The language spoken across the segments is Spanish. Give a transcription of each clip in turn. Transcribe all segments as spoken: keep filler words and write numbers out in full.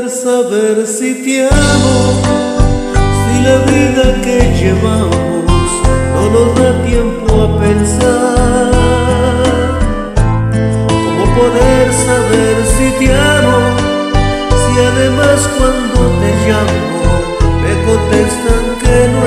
saber si te amo, si la vida que llevamos no nos da tiempo a pensar. ¿Cómo poder saber si te amo, si además cuando te llamo me contestan que no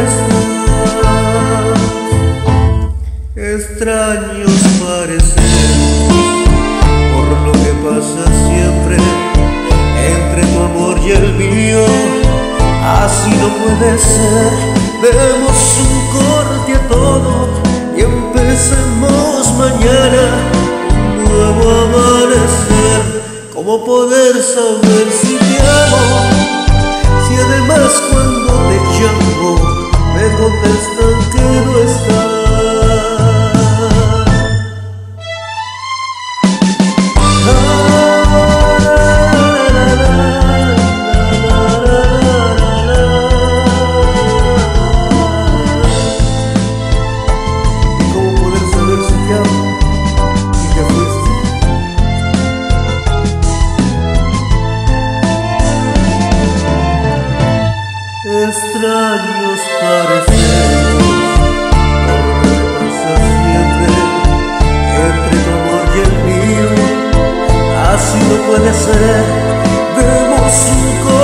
estás? Extraños parecen por lo que pasa siempre entre tu amor y el mío. Así no puede ser. Demos un corte a todo y empecemos mañana un nuevo amanecer. ¿Cómo poder saber si te amo, si además cuando te llamo me contestan que no estás? Extraños parecemos por lo que pasa siempre entre tu amor y el mío. Así no puede ser. Demos un